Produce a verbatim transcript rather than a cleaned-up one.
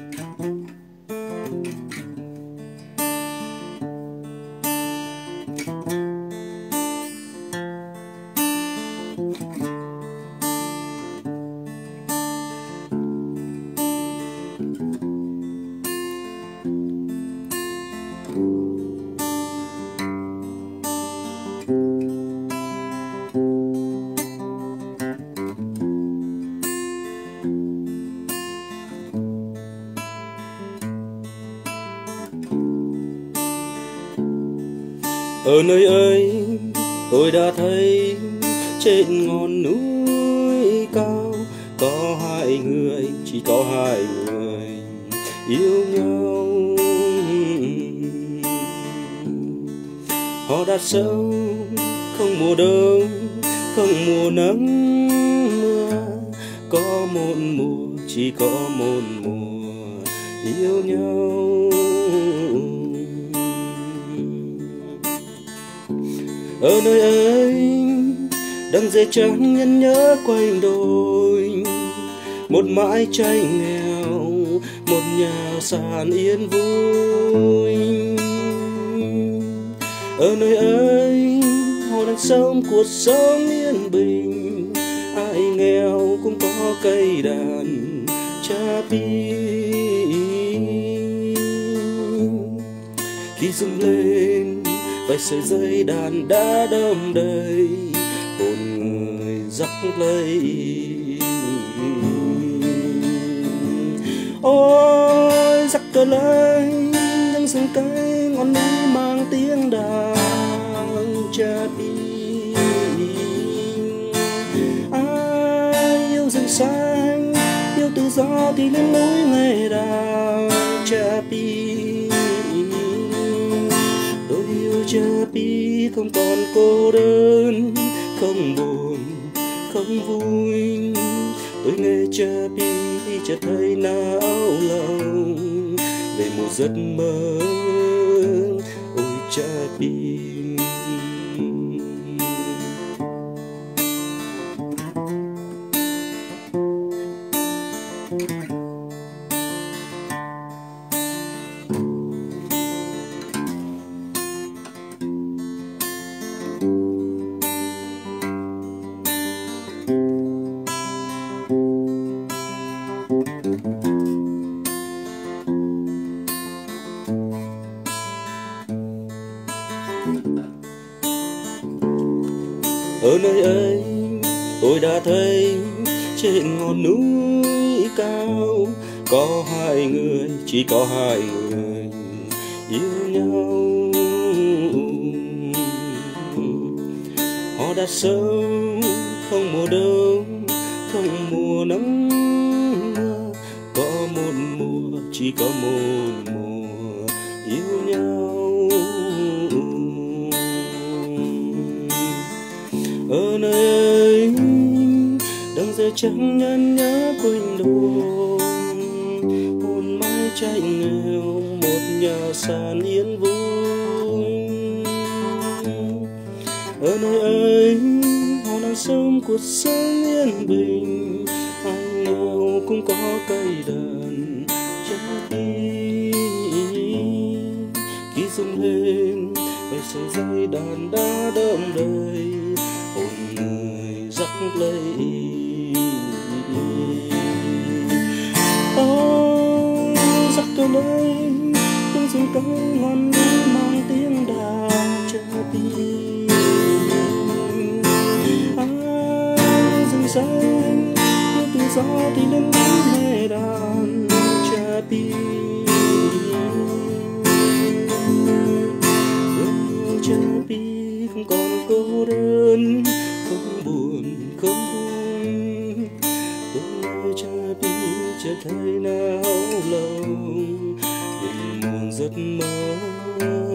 Ở nơi ấy tôi đã thấy trên ngọn núi cao có hai người, chỉ có hai người yêu nhau. Họ đã sống không mùa đông, không mùa nắng mưa, có một mùa, chỉ có một mùa yêu nhau. Ở nơi ấy đằng dây trắng nhăn nhớ quanh đồi, một mái tranh nghèo, một nhà sàn yên vui. Ở nơi ấy họ đang sống cuộc sống yên bình, ai nghèo cũng có cây đàn cha pi. Khi rung lên vài sợi dây đàn đã đơm đầy, hồn người dắt lấy. Ôi dắt cờ lấy những rừng cây ngọn núi mang tiếng đàn cha pi. Ai yêu rừng xanh, yêu tự do thì lên núi nghe đàn cha pi. Cha pi không còn cô đơn, không buồn, không vui. Tôi nghe cha pi chợt thấy nao lòng về một giấc mơ. Ôi cha pi. Ở nơi ấy tôi đã thấy trên ngọn núi cao có hai người, chỉ có hai người yêu nhau. Họ đã sống không mùa đông, không mùa nắng mưa, có một mùa, chỉ có một mùa yêu nhau. Ở nơi ấy đằng dây trắng nhăn nhớ quanh đồi, một mái tranh nghèo, một nhà sàn yên vui. Ở nơi ấy họ đang sống cuộc sống yên bình, ai nào cũng có cây đàn cha pi. Khi rung lên vài sợi dây đàn đã đơm đầy, hồn người dắt lấy. Ôi dắt tôi lấy những rừng cây ngọn núi mang tiếng đàn cha pi. Ai rừng xanh yêu tự do thì lên núi nghe đàn cha pi. Cha pi không còn cô đơn, không buồn, không vui. Tôi nghe cha pi chợt thấy nao lòng về một giấc mơ.